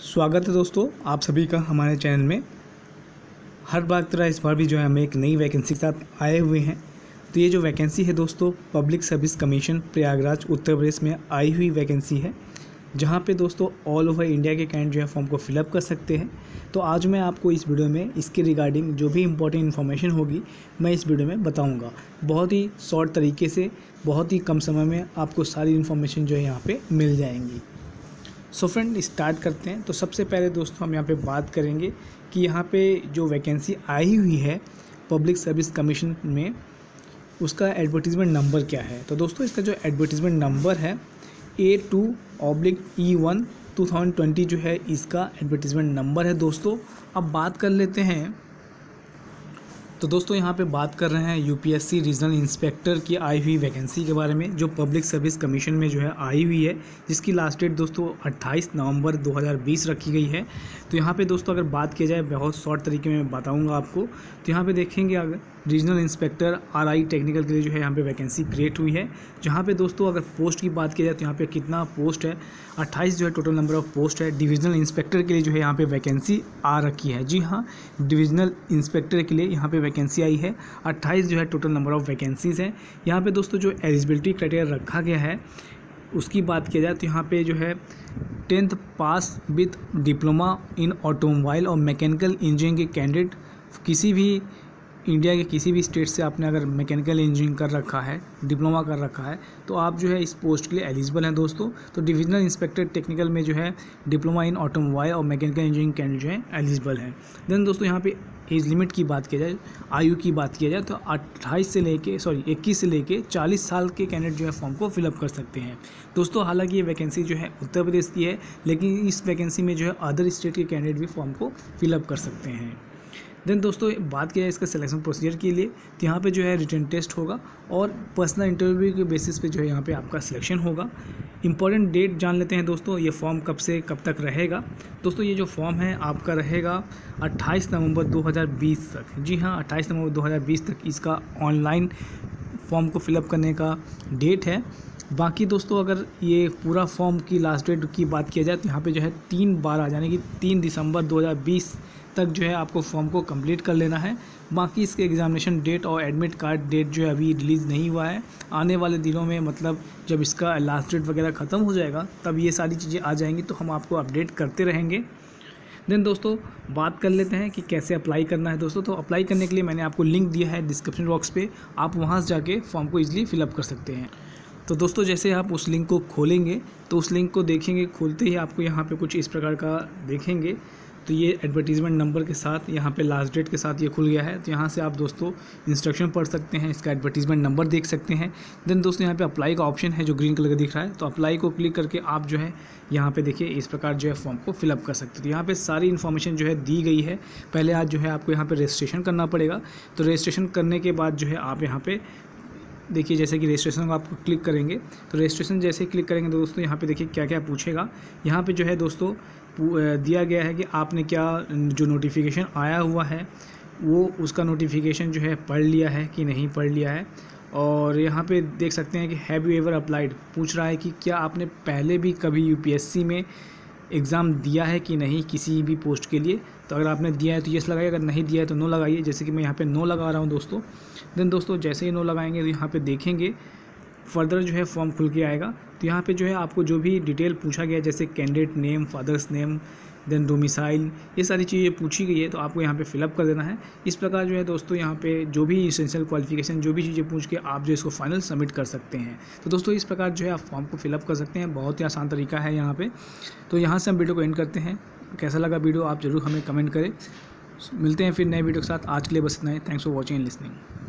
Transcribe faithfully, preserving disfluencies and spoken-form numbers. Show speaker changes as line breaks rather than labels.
स्वागत है दोस्तों आप सभी का हमारे चैनल में। हर बार की तरह इस बार भी जो है हम एक नई वैकेंसी के साथ आए हुए हैं। तो ये जो वैकेंसी है दोस्तों, public service commission Prayagraj Uttar Pradesh में आई हुई वैकेंसी है, जहाँ पे दोस्तों ऑल ओवर इंडिया के कैंडिडेट जो है फॉर्म को फिलअप कर सकते हैं। तो आज मैं आपको इस वीडियो में इसके रिगार्डिंग जो भी इंपॉर्टेंट इन्फॉर्मेशन होगी मैं इस वीडियो में बताऊँगा। बहुत ही शॉर्ट तरीके से, बहुत ही कम समय में आपको सारी इन्फॉर्मेशन जो है यहाँ पर मिल जाएंगी। सो फ्रेंड स्टार्ट करते हैं। तो सबसे पहले दोस्तों हम यहाँ पे बात करेंगे कि यहाँ पे जो वैकेंसी आई हुई है पब्लिक सर्विस कमीशन में, उसका एडवर्टीज़मेंट नंबर क्या है। तो दोस्तों इसका जो एडवर्टीज़मेंट नंबर है A two oblique E one two thousand twenty जो है इसका एडवर्टीज़मेंट नंबर है दोस्तों। अब बात कर लेते हैं। तो दोस्तों यहाँ पे बात कर रहे हैं यूपीएससी रीजनल इंस्पेक्टर की आई हुई वैकेंसी के बारे में, जो पब्लिक सर्विस कमीशन में जो है आई हुई है, जिसकी लास्ट डेट दोस्तों अट्ठाईस नवंबर दो हज़ार बीस रखी गई है। तो यहाँ पे दोस्तों अगर बात की जाए, बहुत शॉर्ट तरीके में बताऊँगा आपको। तो यहाँ पे देखेंगे अगर रीजनल इंस्पेक्टर आरआई टेक्निकल के लिए जो है यहाँ पे वैकेंसी क्रिएट हुई है। जहाँ पे दोस्तों अगर पोस्ट की बात की जाए तो यहाँ पे कितना पोस्ट है, अट्ठाईस जो है टोटल नंबर ऑफ पोस्ट है। डिविजनल इंस्पेक्टर के लिए जो है यहाँ पे वैकेंसी आ रखी है। जी हाँ, डिविजनल इंस्पेक्टर के लिए यहाँ पे वैकेंसी आई है। अट्ठाईस जो है टोटल नंबर ऑफ वैकेंसीज़ हैं। यहाँ पे दोस्तों जो एलिजिबिलिटी क्राइटेरिया रखा गया है उसकी बात की जाए तो यहाँ पे जो है tenth pass with diploma in automobile और मैकेनिकल इंजीनियरिंग के कैंडिडेट, किसी भी इंडिया के किसी भी स्टेट से आपने अगर मैकेनिकल इंजीनियरिंग कर रखा है, डिप्लोमा कर रखा है, तो आप जो है इस पोस्ट के लिए एलिजिबल हैं दोस्तों। तो डिविजनल इंस्पेक्टर टेक्निकल में जो है डिप्लोमा इन ऑटोमोबाइल और मैकेनिकल इंजीनियरिंग कैंडिडेट जो है एलिजिबल हैं। देन दोस्तों यहाँ पे एज लिमिट की बात की जाए, आयु की बात किया जाए तो अट्ठाईस से लेके सॉरी इक्कीस से लेके चालीस साल के कैंडिडेट जो है फॉर्म को फिलअप कर सकते हैं दोस्तों। हालांकि ये वैकेंसी जो है उत्तर प्रदेश की है, लेकिन इस वैकेंसी में जो है अदर स्टेट के कैंडिडेट भी फॉर्म को फिलअप कर सकते हैं। देन दोस्तों बात किया जाए इसका सिलेक्शन प्रोसीजर के लिए, तो यहाँ पे जो है रिटन टेस्ट होगा और पर्सनल इंटरव्यू के बेसिस पे जो है यहाँ पे आपका सिलेक्शन होगा। इंपॉर्टेंट डेट जान लेते हैं दोस्तों, ये फॉर्म कब से कब तक रहेगा। दोस्तों ये जो फॉर्म है आपका रहेगा अट्ठाईस नवंबर दो हज़ार बीस तक। जी हाँ, अट्ठाईस नवंबर दो हज़ार बीस तक इसका ऑनलाइन फॉर्म को फिलअप करने का डेट है। बाकी दोस्तों अगर ये पूरा फॉर्म की लास्ट डेट की बात किया जाए तो यहाँ पे जो है तीन बार आ जाने की तीन दिसंबर दो हज़ार बीस तक जो है आपको फॉर्म को कंप्लीट कर लेना है। बाकी इसके एग्जामिनेशन डेट और एडमिट कार्ड डेट जो है अभी रिलीज़ नहीं हुआ है। आने वाले दिनों में, मतलब जब इसका लास्ट डेट वगैरह ख़त्म हो जाएगा तब ये सारी चीज़ें आ जाएंगी, तो हम आपको अपडेट करते रहेंगे। देन दोस्तों बात कर लेते हैं कि कैसे अप्लाई करना है दोस्तों। तो अप्लाई करने के लिए मैंने आपको लिंक दिया है डिस्क्रिप्शन बॉक्स पे, आप वहाँ से जाके फॉर्म को ईजिली फिलअप कर सकते हैं। तो दोस्तों जैसे आप उस लिंक को खोलेंगे तो उस लिंक को देखेंगे, खोलते ही आपको यहाँ पे कुछ इस प्रकार का देखेंगे। तो ये एडवर्टीज़मेंट नंबर के साथ यहाँ पे लास्ट डेट के साथ ये खुल गया है। तो यहाँ से आप दोस्तों इंस्ट्रक्शन पढ़ सकते हैं, इसका एडवर्टीज़मेंट नंबर देख सकते हैं। देन दोस्तों यहाँ पे अप्लाई का ऑप्शन है जो ग्रीन कलर का दिख रहा है, तो अप्लाई को क्लिक करके आप जो है यहाँ पे देखिए इस प्रकार जो है फॉर्म को फिलअप कर सकते हैं। तो यहाँ पे सारी इन्फॉर्मेशन जो है दी गई है। पहले आज जो है आपको यहाँ पर रजिस्ट्रेशन करना पड़ेगा। तो रजिस्ट्रेशन करने के बाद जो है आप यहाँ पर देखिए, जैसे कि रजिस्ट्रेशन को आपको क्लिक करेंगे तो रजिस्ट्रेशन जैसे क्लिक करेंगे तो दोस्तों यहाँ पे देखिए क्या क्या पूछेगा। यहाँ पे जो है दोस्तों दिया गया है कि आपने क्या जो नोटिफिकेशन आया हुआ है वो उसका नोटिफिकेशन जो है पढ़ लिया है कि नहीं पढ़ लिया है। और यहाँ पे देख सकते हैं कि हैव यू एवर अप्लाइड, पूछ रहा है कि क्या आपने पहले भी कभी यूपीएससी में एग्ज़ाम दिया है कि नहीं किसी भी पोस्ट के लिए। तो अगर आपने दिया है तो यस लगाइए, अगर नहीं दिया है तो नो लगाइए। जैसे कि मैं यहाँ पे नो लगा रहा हूँ दोस्तों। देन दोस्तों जैसे ही नो लगाएंगे तो यहाँ पे देखेंगे फर्दर जो है फॉर्म खुल के आएगा। तो यहाँ पे जो है आपको जो भी डिटेल पूछा गया है, जैसे candidate name, father's name, then domicile, ये सारी चीज़ें पूछी गई है, तो आपको यहाँ पे फिलअप कर देना है। इस प्रकार जो है दोस्तों यहाँ पे जो भी इसेंशियल क्वालिफिकेशन, जो भी चीज़ें पूछ के आप जो इसको फाइनल सबमिट कर सकते हैं। तो दोस्तों इस प्रकार जो है आप फॉर्म को फिलअप कर सकते हैं। बहुत ही आसान तरीका है यहाँ पे। तो यहाँ से हम वीडियो को एंड करते हैं। कैसा लगा वीडियो आप ज़रूर हमें कमेंट करें। मिलते हैं फिर नए वीडियो के साथ। आज के लिए बस इतना ही। Thanks for watching and listening.